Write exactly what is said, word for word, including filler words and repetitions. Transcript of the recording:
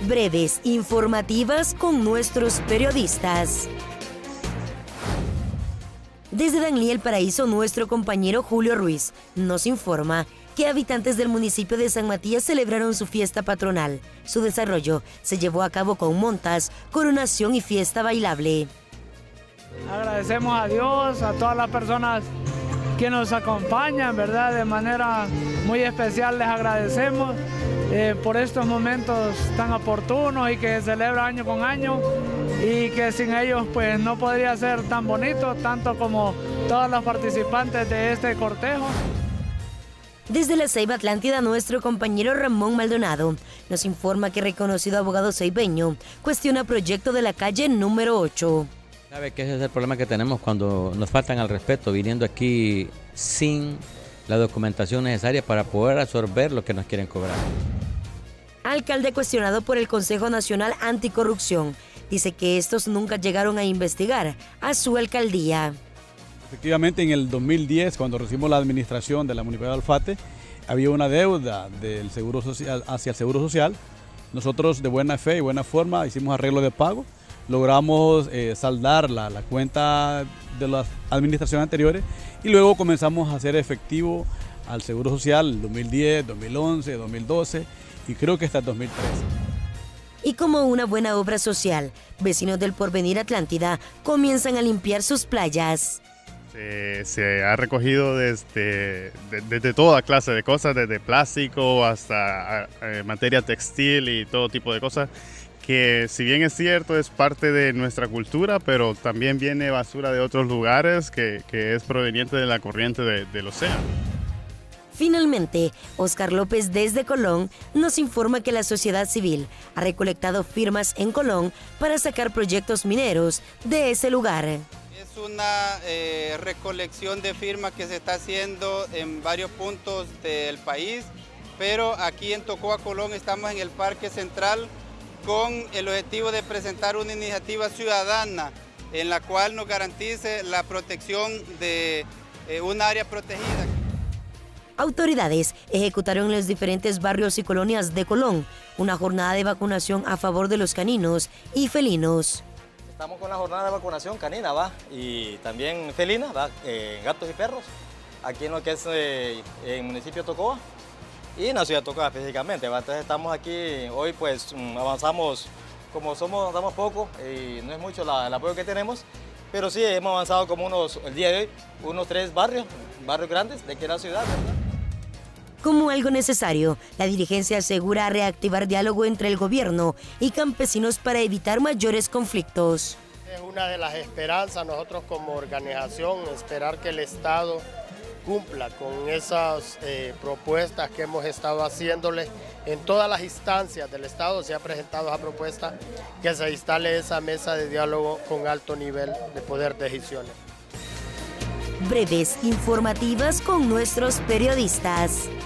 breves, informativas con nuestros periodistas. Desde Danlí, El Paraíso, nuestro compañero Julio Ruiz nos informa que habitantes del municipio de San Matías celebraron su fiesta patronal. Su desarrollo se llevó a cabo con montas, coronación y fiesta bailable. Agradecemos a Dios, a todas las personas que nos acompañan, ¿verdad? De manera muy especial les agradecemos eh, por estos momentos tan oportunos y que se celebra año con año y que sin ellos pues no podría ser tan bonito, tanto como todos los participantes de este cortejo. Desde la Ceiba Atlántida, nuestro compañero Ramón Maldonado nos informa que reconocido abogado ceibeño cuestiona proyecto de la calle número ocho. Sabe que ese es el problema que tenemos cuando nos faltan al respeto, viniendo aquí sin la documentación necesaria para poder absorber lo que nos quieren cobrar. Alcalde cuestionado por el Consejo Nacional Anticorrupción, dice que estos nunca llegaron a investigar a su alcaldía. Efectivamente, en el dos mil diez, cuando recibimos la administración de la Municipalidad de Olfate, había una deuda del Seguro Social hacia el Seguro Social. Nosotros, de buena fe y buena forma, hicimos arreglo de pago. Logramos eh, saldar la, la cuenta de las administraciones anteriores y luego comenzamos a hacer efectivo al Seguro Social en dos mil diez, dos mil once, dos mil doce y creo que hasta el dos mil trece. Y como una buena obra social, vecinos del Porvenir Atlántida comienzan a limpiar sus playas. Se, se ha recogido desde, desde, desde toda clase de cosas, desde plástico hasta eh, materia textil y todo tipo de cosas, que si bien es cierto es parte de nuestra cultura, pero también viene basura de otros lugares que, que es proveniente de la corriente de, del océano. Finalmente, Oscar López desde Colón nos informa que la sociedad civil ha recolectado firmas en Colón para sacar proyectos mineros de ese lugar. Es una eh, recolección de firmas que se está haciendo en varios puntos del país, pero aquí en Tocoa, Colón, estamos en el Parque Central con el objetivo de presentar una iniciativa ciudadana en la cual nos garantice la protección de eh, un área protegida. Autoridades ejecutaron en los diferentes barrios y colonias de Colón una jornada de vacunación a favor de los caninos y felinos. Estamos con la jornada de vacunación canina, ¿va? Y también felina, ¿va? Eh, gatos y perros, aquí en lo que es eh, en el municipio de Tocoa y en la ciudad de Tocoa específicamente, ¿va? Entonces estamos aquí, hoy pues avanzamos, como somos, avanzamos poco y no es mucho la, el apoyo que tenemos, pero sí hemos avanzado como unos, el día de hoy, unos tres barrios, barrios grandes de aquí en la ciudad, ¿verdad? Como algo necesario, la dirigencia asegura reactivar diálogo entre el gobierno y campesinos para evitar mayores conflictos. Es una de las esperanzas nosotros como organización, esperar que el Estado cumpla con esas eh, propuestas que hemos estado haciéndole. En todas las instancias del Estado se ha presentado esa propuesta, que se instale esa mesa de diálogo con alto nivel de poder de decisiones. Breves, informativas con nuestros periodistas.